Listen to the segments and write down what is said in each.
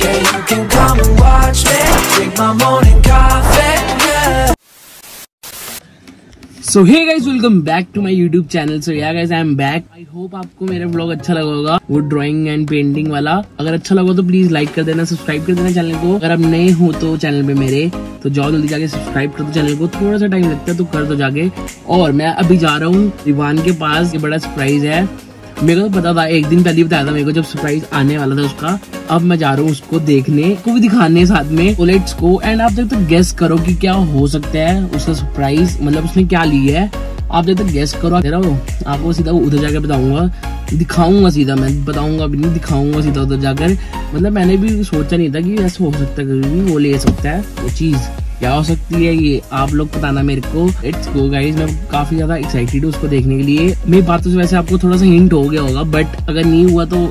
Yeah, you can come and watch me drink my morning coffee, yeah. So hey guys, welcome back to my YouTube channel. So yeah guys, I am back. I hope आपको मेरा vlog अच्छा लगा होगा, वो drawing and painting वाला। अगर अच्छा लगा तो प्लीज लाइक कर देना, सब्सक्राइब कर देना चैनल को। अगर आप नए हो तो चैनल पे मेरे, तो जाओ जल्दी जाके सब्सक्राइब कर दो चैनल को। थोड़ा सा टाइम लगता है तो कर दो जाके। और मैं अभी जा रहा हूँ रिवान के पास, ये बड़ा सरप्राइज है। मेरे को तो पता था, एक दिन पहले ही बताया था मेरे को जब सरप्राइज आने वाला था उसका। अब मैं जा रहा हूँ उसको देखने, को भी दिखाने साथ में, तो लेट्स गो। एंड आप जब तक गेस करो कि क्या हो सकता है उसका सरप्राइज, मतलब उसने क्या ली है। आप जब तक गेस करो आपको सीधा उधर जाकर बताऊंगा, दिखाऊंगा सीधा। मैं बताऊंगा भी नहीं, दिखाऊंगा सीधा उधर जाकर। मतलब मैंने भी सोचा नहीं था कि ऐसा हो सकता है, कभी भी वो ले सकता है। वो चीज क्या हो सकती है ये आप लोग बताना मेरे को। लेट्स गो गाइस, मैं काफी ज्यादा एक्साइटेड हूँ उसको देखने के लिए। मेरी बातों से वैसे आपको थोड़ा सा हिंट हो गया होगा, बट अगर नहीं हुआ तो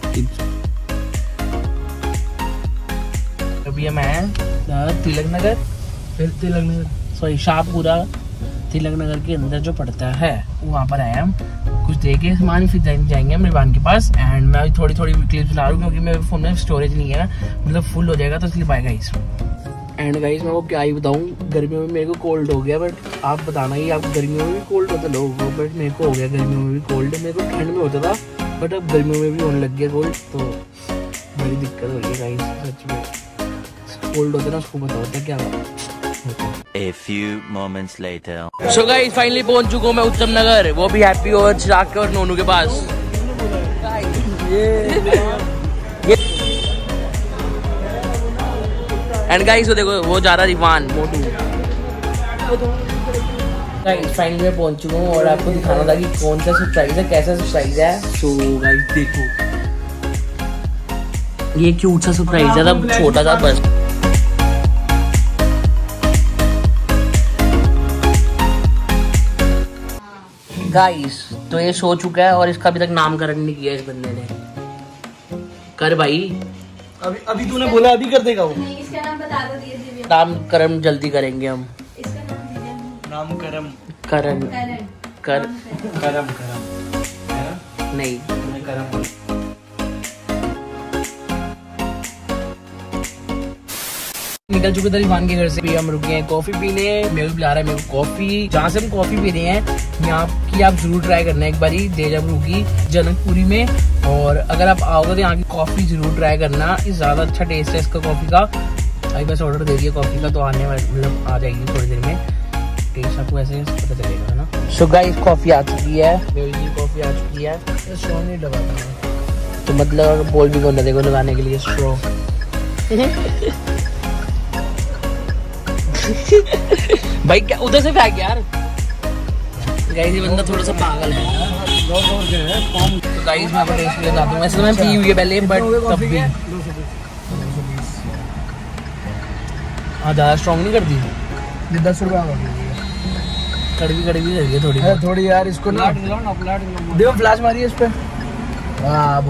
अभी मैं तिलक नगर, फिर तिलक नगर सॉरी शाहपुरा, तिलक नगर के अंदर जो पड़ता है वहाँ पर आए हम कुछ देखे सामान, फिर जाएंगे हम रिवान के पास। एंड मैं थोड़ी क्लिप्स ला रहा हूँ क्योंकि मेरे फोन में स्टोरेज नहीं है, मतलब फुल हो जाएगा तो इसलिए बाय गाइस। एंड गाइस मैं वो क्या ही बताऊँ, गर्मियों में मेरे को कोल्ड हो गया, बट आप बताना ही आप गर्मियों में भी कोल्ड होता लोगों को, बट मेरे को हो गया गर्मियों में भी कोल्ड। मेरे को ठंड में होता था बट अब गर्मियों में भी होने लग गया कोल्ड, तो बड़ी दिक्कत हो रही है गाइस सच में। कोल्ड होता है ना, उसको पता होता है क्या होता है। A few moments later. So guys, finally पहुंच चुका हूँ मैं उत्तम नगर, वो भी हैप्पी और चिराग और नोनू के पास। एंड गाइस वो देखो, वो जा रहा रिवान मोटू। गाइस फाइनली मैं पहुंच चुका हूँ और आपको दिखाना था कि कौन सा सरप्राइज है, कैसा सरप्राइज है। सो गाइस देखो, ये क्यूट सा सरप्राइज है, तब छोटा सा बस। गाइस तो ये सो चुका है और इसका अभी तक नामकरण नहीं किया इस बंदे ने। कर भाई, अभी तूने बोला अभी कर देगा वो। नहीं, इसका नाम बता दो धीरे-धीरे। नामकरण जल्दी करेंगे हम। इसका नाम धीरे-धीरे। नामकरण करण कर करम नहीं करम। निकल चुके थे रिवान के घर से, भी हम रुके हैं कॉफी पीने। मेरे को बुला रहा है मेरे को कॉफी, जहाँ से हम कॉफी पी रहे हैं यहाँ की आप जरूर ट्राई करना एक बारी, देजापुर की जनकपुरी में। और अगर आप आओगे तो यहाँ की कॉफी जरूर ट्राई करना, ज्यादा अच्छा टेस्ट है इसका कॉफी का। अभी बस ऑर्डर दे दिया कॉफी का, तो आने मतलब आ जाएगी थोड़ी देर में। टेस्ट आपको ऐसे पता चलेगा ना। सो गाइस कॉफी आ चुकी है, मेरी कॉफी आ चुकी है। स्ट्रॉ नहीं लगाता तो मतलब बोल भी करना देखो लगाने के लिए स्ट्रॉ। भाई क्या उधर से फेंक यार। गाइस ये बंदा थोड़ा सा पागल है। तो गाइस मैं टेस्ट लेता हूं, वैसे मैं पी हुई है पहले बट तब भी हाँ ज्यादा स्ट्रॉन्ग नहीं कर दी। 10 रुपया कड़वी कर रही है थोड़ी यार। इसको ना देखो फ्लैश मारी है इस पे। हाँ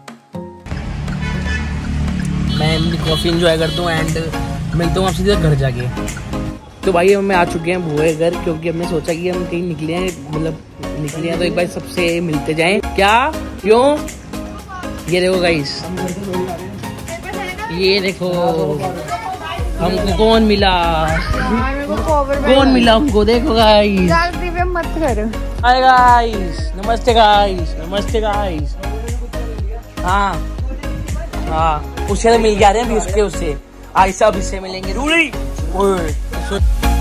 मैं कॉफी एंजॉय करता हूँ एंड मिलता हूँ आपसे सीधा घर जाके। तो भाई हम आ चुके हैं बुआ के घर, क्योंकि हमने सोचा कि हम कहीं निकले हैं, मतलब निकले हैं तो एक बार सबसे मिलते जाएं। क्या क्यों? ये देखो गाइस, ये देखो हमको कौन मिला, कौन मिला हमको, देखो गाइस। मत करो। हाय गाइस, नमस्ते गाइस, नमस्ते गाइस। हाँ हाँ उससे तो मिल गया रहे हैं, उसके उससे आयशा अब इससे मिलेंगे रूली।